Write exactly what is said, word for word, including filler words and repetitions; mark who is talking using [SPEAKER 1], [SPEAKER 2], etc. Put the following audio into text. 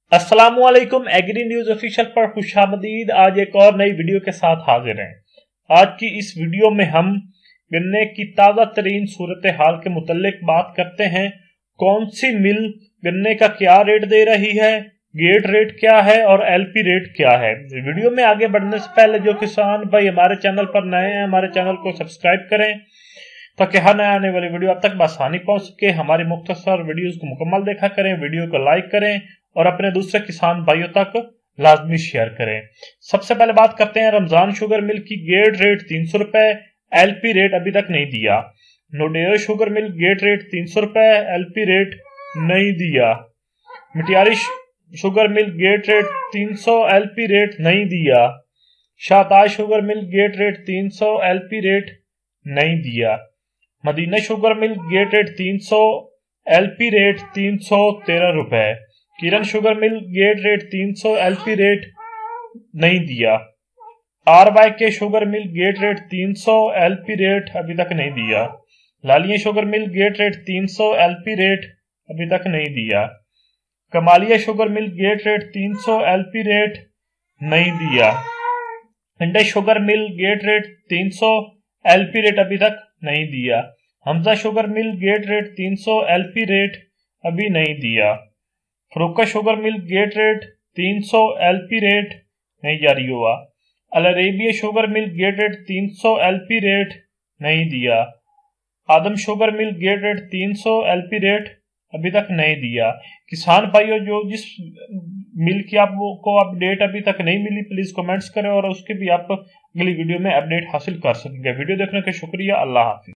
[SPEAKER 1] अस्सलामुअलैकुम agree news official पर खुशामदीद। आज एक और नई वीडियो के साथ हाजिर हैं। आज की इस वीडियो में हम गन्ने की ताज़ा तरीन सूरत हाल के मुतल्लिक बात करते हैं। कौन सी मिल गन्ने का क्या रेट दे रही है, गेट रेट क्या है और एलपी रेट क्या है। वीडियो में आगे बढ़ने से पहले जो किसान भाई हमारे चैनल पर नए हैं, हमारे चैनल को सब्सक्राइब करें ताकि हर नए आने वाली वीडियो आप तक आसानी पहुंच सके। हमारी मुख्तसर वीडियोस को मुकम्मल देखा करें, वीडियो को लाइक करें और अपने दूसरे किसान भाइयों तक लाजमी शेयर करें। सबसे पहले बात करते हैं रमजान शुगर मिल की। गेट रेट तीन सौ रुपए, एलपी रेट अभी तक नहीं दिया। Nodera sugar mill gate rate तीन सौ रुपए, एलपी रेट नहीं दिया। Matiari sugar mill gate rate तीन सौ, एलपी रेट नहीं दिया। Shahtaj sugar mill gate rate तीन सौ, एलपी रेट नहीं दिया। Madina sugar mill gate rate तीन सौ, एलपी रेट तीन सौ तेरह रुपए। Kiran sugar mill gate rate तीन सौ, एलपी रेट नहीं दिया। R Y K sugar mill gate rate तीन सौ, एलपी रेट अभी तक नहीं दिया। लालिया शुगर मिल गेट रेट तीन सौ, एलपी रेट अभी तक नहीं दिया। Kamalia sugar mill gate rate तीन सौ, एलपी रेट नहीं दिया। इंडे शुगर मिल गेट रेट तीन सौ, एलपी रेट अभी तक नहीं दिया। Hamza sugar mill gate rate तीन सौ, एलपी रेट अभी नहीं दिया। Farooka sugar mill gate rate तीन सौ, एलपी रेट नहीं जारी हुआ। Al Arabia sugar mill gate rate तीन सौ, एलपी रेट नहीं दिया। Adam sugar mill gate rate तीन सौ, एलपी रेट अभी तक नहीं दिया। किसान भाइयों जो जिस मिल की आपको अपडेट अभी तक नहीं मिली, प्लीज कमेंट्स करें और उसके भी आप अगली वीडियो में अपडेट हासिल कर सकेंगे। वीडियो देखने का शुक्रिया। अल्लाह हाफिज।